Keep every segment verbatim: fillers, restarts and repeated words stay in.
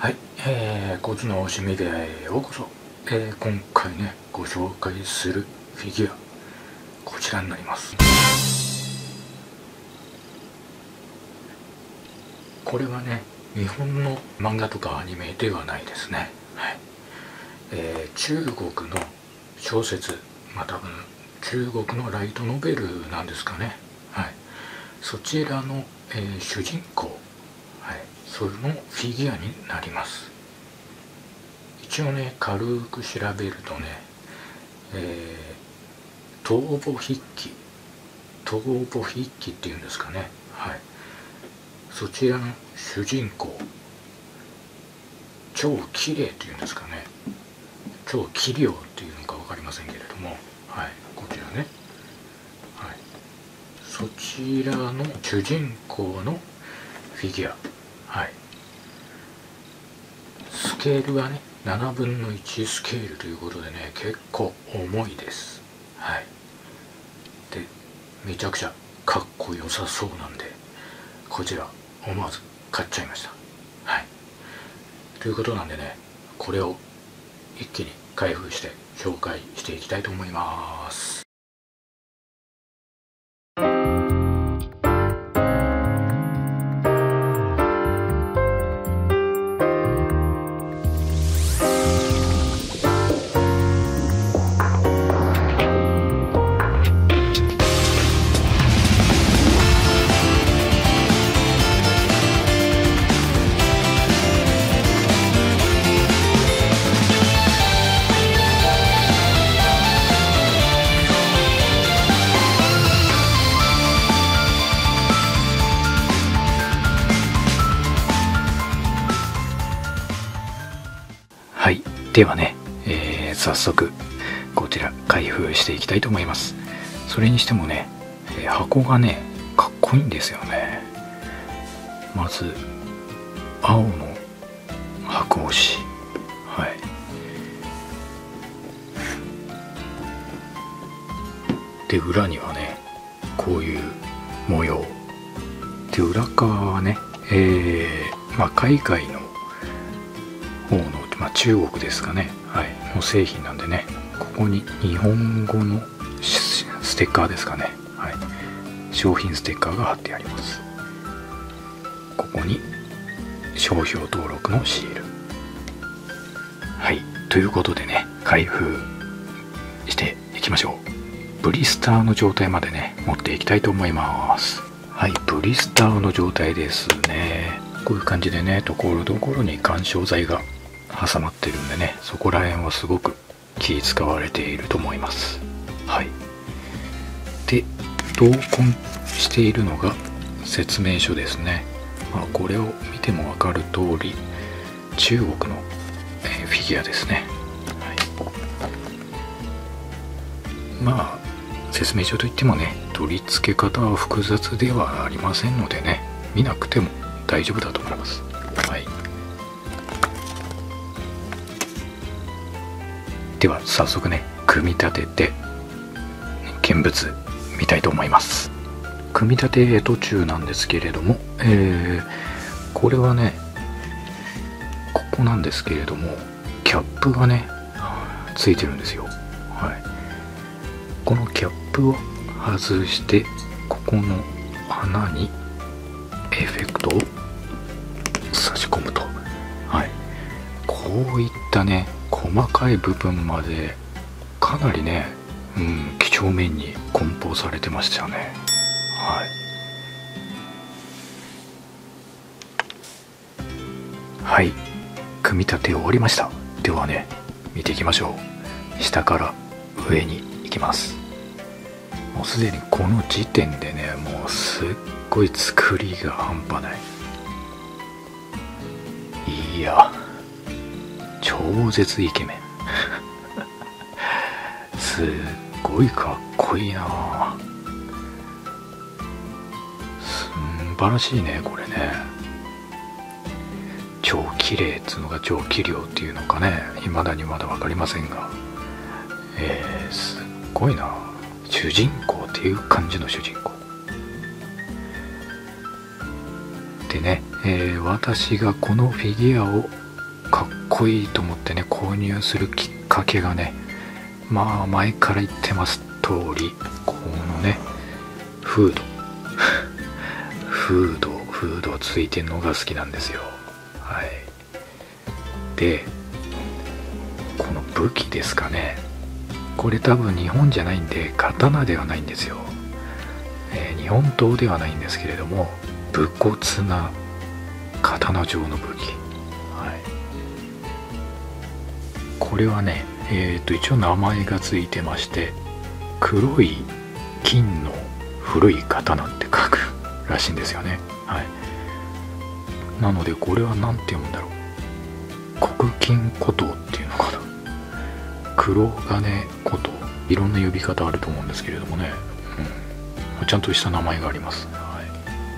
はい、えー、コツのおしみでへようこそ、えー、今回ねご紹介するフィギュアこちらになります。これはね日本の漫画とかアニメではないですね。はい、えー、中国の小説、まあ多分中国のライトノベルなんですかね。はい、そちらの、えー、主人公、はい、そのフィギュアになります。一応ね軽く調べるとね、えー、逃亡筆記逃亡筆記っていうんですかね。はい、そちらの主人公、超綺麗っていうんですかね、超器量っていうのか分かりませんけれども、はい、こちらね、はい、そちらの主人公のフィギュア、はい、スケールはねななぶんのいちスケールということでね結構重いです。はい、でめちゃくちゃかっこよさそうなんでこちら思わず買っちゃいました。はい、ということなんでねこれを一気に開封して紹介していきたいと思います。はい、ではね、えー、早速こちら開封していきたいと思います。それにしてもね、えー、箱がねかっこいいんですよね。まず青の箱押し、はい、で裏にはねこういう模様で、裏側はね、えーまあ、海外の方の、まあ、中国ですかね、はい、の製品なんでね、ここに日本語のステッカーですかね、はい、商品ステッカーが貼ってあります。ここに商標登録のシール。はい、ということでね開封していきましょう。ブリスターの状態までね持っていきたいと思います。はい、ブリスターの状態ですね。こういう感じでねところどころに緩衝材が挟まってるんでね、そこら辺はすごく気使われていると思います。はい、で同梱しているのが説明書ですね。まあ、これを見ても分かる通り中国の、えー、フィギュアですね。はい、まあ説明書といってもね取り付け方は複雑ではありませんのでね見なくても大丈夫だと思います。はい、では早速ね組み立てて見物見たいと思います。組み立て途中なんですけれども、えー、これはねここなんですけれどもキャップがねついてるんですよ。はい、このキャップを外してここの穴にエフェクトを差し込むと、はい、こういったね細かい部分までかなりね、うん、几帳面に梱包されてましたね。はい、はい、組み立て終わりました。ではね見ていきましょう。下から上に行きます。もうすでにこの時点でねもうすっごい作りが半端ない。いや超絶イケメンすっごいかっこいいな。素晴らしいねこれね。超綺麗っつうのが超器量っていうのかね未だにまだ分かりませんが、えー、すっごいな。主人公っていう感じの主人公でね、えー、私がこのフィギュアをかっこいいと思ってね購入するきっかけがね、まあ前から言ってます通り、このねフードフードフードついてるのが好きなんですよ。はい。でこの武器ですかね、これ多分日本じゃないんで刀ではないんですよ、えー、日本刀ではないんですけれども、武骨な刀状の武器、はい、これはね、えー、と一応名前がついてまして、黒い金の古い刀って書くらしいんですよね。はい。なのでこれは何て読むんだろう、黒金古刀っていうのかな、黒金古刀、いろんな呼び方あると思うんですけれどもね、うん、ちゃんとした名前があります。はい、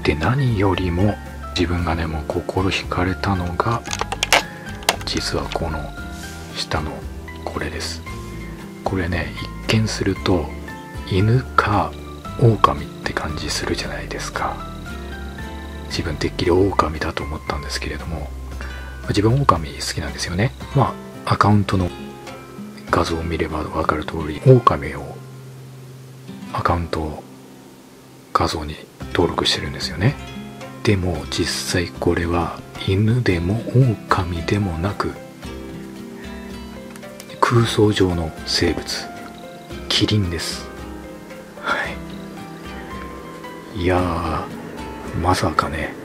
で何よりも自分がねもう心惹かれたのが、実はこの下のこれです。これね一見すると犬か狼って感じするじゃないですか。自分てっきり狼だと思ったんですけれども、自分狼好きなんですよね。まあアカウントの画像を見れば分かる通り、狼をアカウント画像に登録してるんですよね。でも実際これは犬でも狼でもなく、空想上の生物、キリンです。はい。いやーまさかね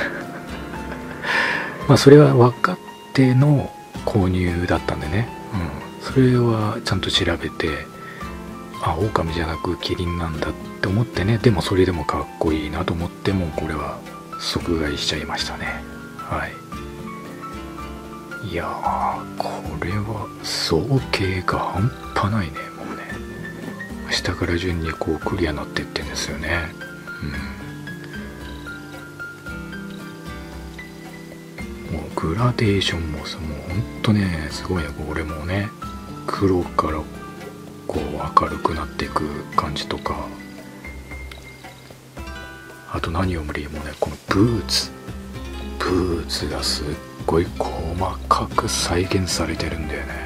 まあそれは分かっての購入だったんでね、うん、それはちゃんと調べて、あ、狼じゃなくキリンなんだって思ってね、でもそれでもかっこいいなと思って、もうこれは即買いしちゃいましたね。はい。いやーこれは造形が半端ないね。もうね下から順にこうクリアになっていってんですよね。うん、もうグラデーションもさ、もうほんとねすごいね。これもね黒からこう明るくなっていく感じとか、あと何よりもねこのブーツブーツがすっごい細かく再現されてるんだよね。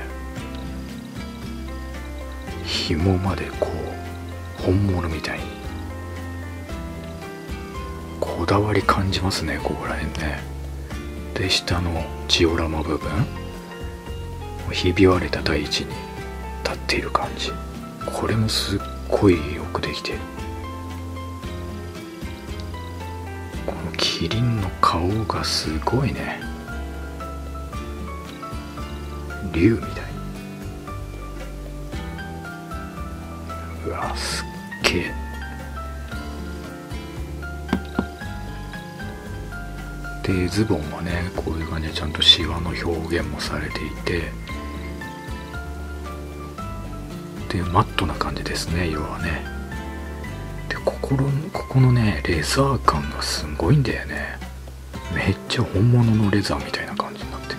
紐までこう本物みたいにこだわり感じますね、ここら辺ね。で下のジオラマ部分、ひび割れた大地に立っている感じ、これもすっごいよくできてる。このキリンの顔がすごいね、竜みたい。うわすっげえ。でズボンはねこういう感じでちゃんとシワの表現もされていて、でマットな感じですね、要はね。でここのここのねレザー感がすごいんだよね。めっちゃ本物のレザーみたいな感じになってる。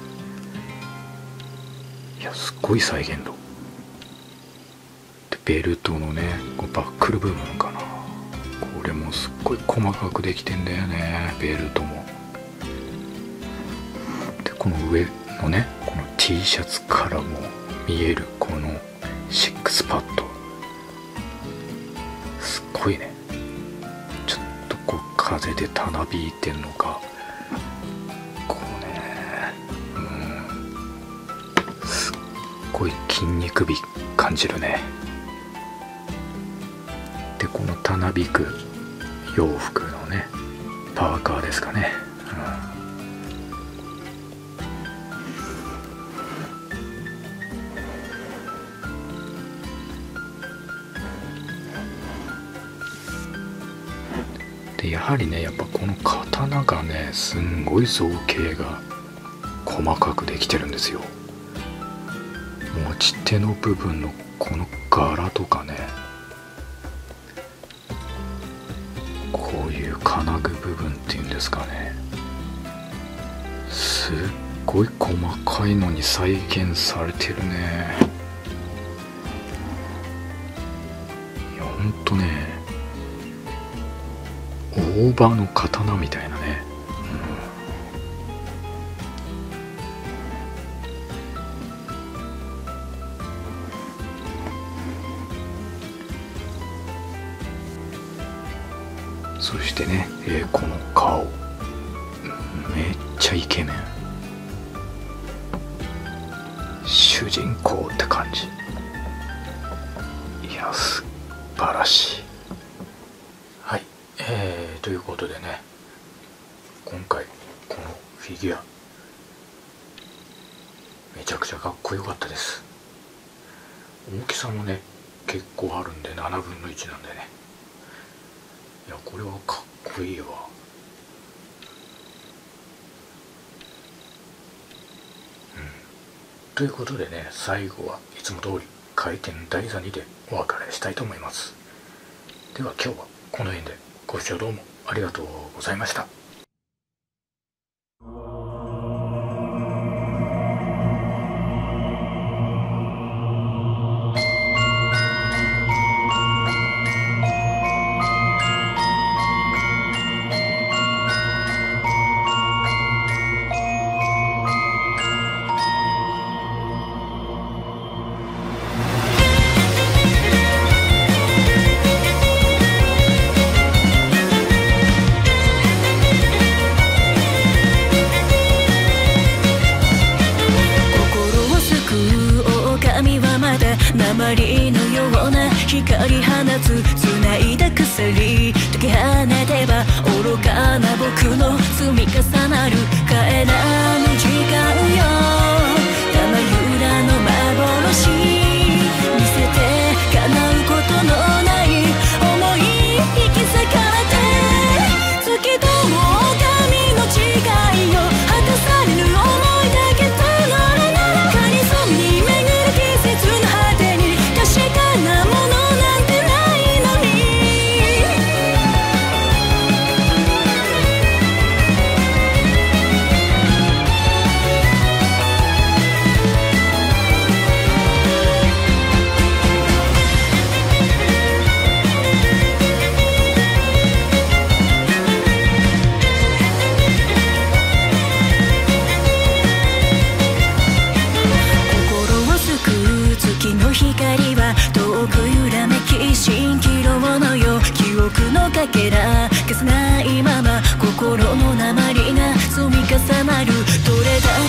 いやすっごい再現度で、ベルトのねこうバックル部分かな、これもすっごい細かくできてんだよね、ベルトも。でこの上のねこの T シャツからも見えるこのシックスパッド、すっごいね。ちょっとこう風でたなびいてんのか、こうね、うん、すっごい筋肉美感じるね。でこのたなびく洋服のねパーカーですかね、うん、でやはりねやっぱこの刀がねすんごい造形が細かくできてるんですよ。持ち手の部分のこの柄とかね、こういう金具部分っていうんですかね、すっごい細かいのに再現されてるね。いやほんとね大葉の刀みたいなね、 そしてね、えー、この顔めっちゃイケメン、主人公って感じ。いや素晴らしい。はい、えー、ということでね、今回このフィギュアめちゃくちゃかっこよかったです。大きさもね結構あるんでななぶんのいちなんでね、いやこれはかっこいいわ。ということでね、最後はいつも通り回転台座にでお別れしたいと思います。では今日はこの辺でご視聴どうもありがとうございました。 鉛のような光放つ繋いだ鎖解き放てば愚かな僕の積み重なる帰らぬ時間よ、玉浦の幻見せて叶うことのない想い引き裂かれて突き通る神の誓いよ、果たされる想いだけとならならかにそに巡る季節の果てに確かなものなんてないのに、心を救う月の光は遠く揺らめき蜃気楼のよう、記憶のかけら消せないまま心の鉛が積み重なる、どれだ